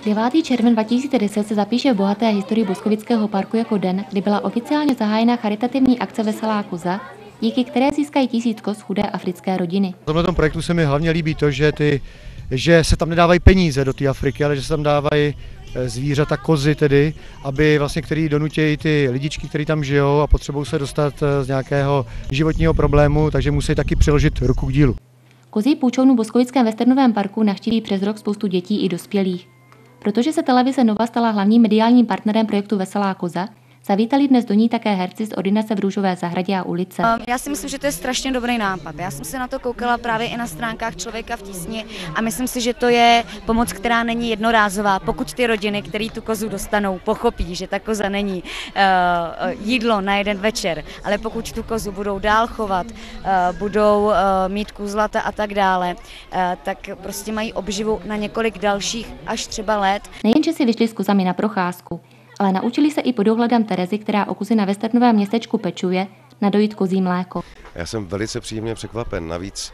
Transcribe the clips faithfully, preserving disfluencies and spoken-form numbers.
devátý červen dva tisíce deset se zapíše v bohaté historii Boskovického parku jako den, kdy byla oficiálně zahájena charitativní akce Veselá koza, díky které získají tisíc koz chudé africké rodiny. V tomto projektu se mi hlavně líbí to, že, ty, že se tam nedávají peníze do té Afriky, ale že se tam dávají zvířata, kozy tedy, aby vlastně, který donutějí ty lidičky, kteří tam žijou a potřebují se dostat z nějakého životního problému, takže musí taky přiložit ruku k dílu. Kozí půjčovnu v Boskovickém westernovém parku navštíví přes rok spoustu dětí i dospělých. Protože se televize Nova stala hlavním mediálním partnerem projektu Veselá koza, zavítali dnes do ní také herci z ordinace v Růžové zahradě a ulice. Já si myslím, že to je strašně dobrý nápad. Já jsem se na to koukala právě i na stránkách Člověka v tísni a myslím si, že to je pomoc, která není jednorázová. Pokud ty rodiny, které tu kozu dostanou, pochopí, že ta koza není uh, jídlo na jeden večer, ale pokud tu kozu budou dál chovat, uh, budou uh, mít kůzlata a tak dále, uh, tak prostě mají obživu na několik dalších až třeba let. Nejenže si vyšli s kozami na procházku, ale naučili se i pod dohledem Terezy, která o kozy na westernovém městečku pečuje, nadojit kozí mléko. Já jsem velice příjemně překvapen. Navíc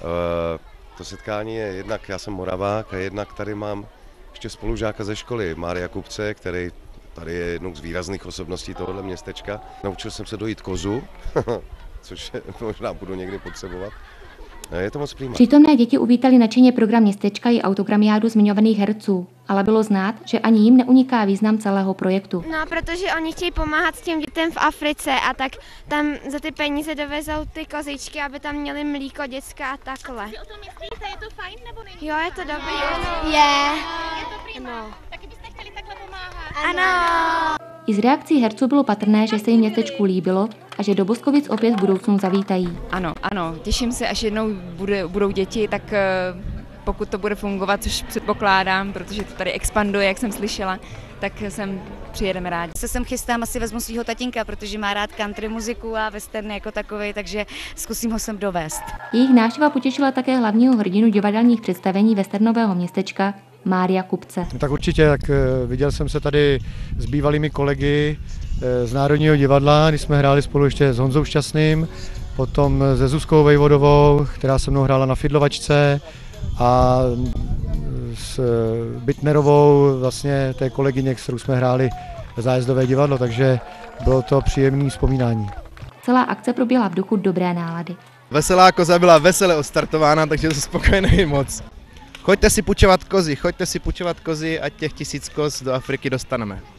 to setkání je jednak, já jsem Moravák a jednak tady mám ještě spolužáka ze školy, Mária Kupce, který tady je jednou z výrazných osobností tohoto městečka. Naučil jsem se dojít kozu, což možná budu někdy potřebovat. Je to moc příjemné. Přítomné děti uvítali nadšeně program městečka i autogramiádu zmiňovaných herců, ale bylo znát, že ani jim neuniká význam celého projektu. No, protože oni chtějí pomáhat s těm dětem v Africe a tak tam za ty peníze dovezou ty kozičky, aby tam měli mlíko dětská a takhle. Vy o tom myslíte, je to fajn nebo není? Jo, je to dobrý. Je. Je to prima. No. Taky byste chtěli takhle pomáhat? Ano. I z reakcí herců bylo patrné, že se jim městečku líbilo a že do Boskovic opět v budoucnu zavítají. Ano, ano, těším se, až jednou bude, budou děti, tak pokud to bude fungovat, což předpokládám, protože to tady expanduje, jak jsem slyšela, tak sem přijedeme rádi. Se sem chystám, asi vezmu svého tatínka, protože má rád country muziku a western jako takovej, takže zkusím ho sem dovést. Jejich návštěva potěšila také hlavního hrdinu divadelních představení westernového městečka, Mária Kupce. Tak určitě, tak viděl jsem se tady s bývalými kolegy z Národního divadla, když jsme hráli spolu ještě s Honzou Šťastným, potom se Zuzkou Vejvodovou, která se mnou hrála na fidlovačce, a s Bitnerovou, vlastně té kolegyně, s kterou jsme hráli zájezdové divadlo, takže bylo to příjemné vzpomínání. Celá akce proběhla v duchu dobré nálady. Veselá koza byla vesele odstartována, takže jsem spokojený moc. Choďte si půjčovat kozy, choďte si půjčovat kozy a těch tisíc koz do Afriky dostaneme.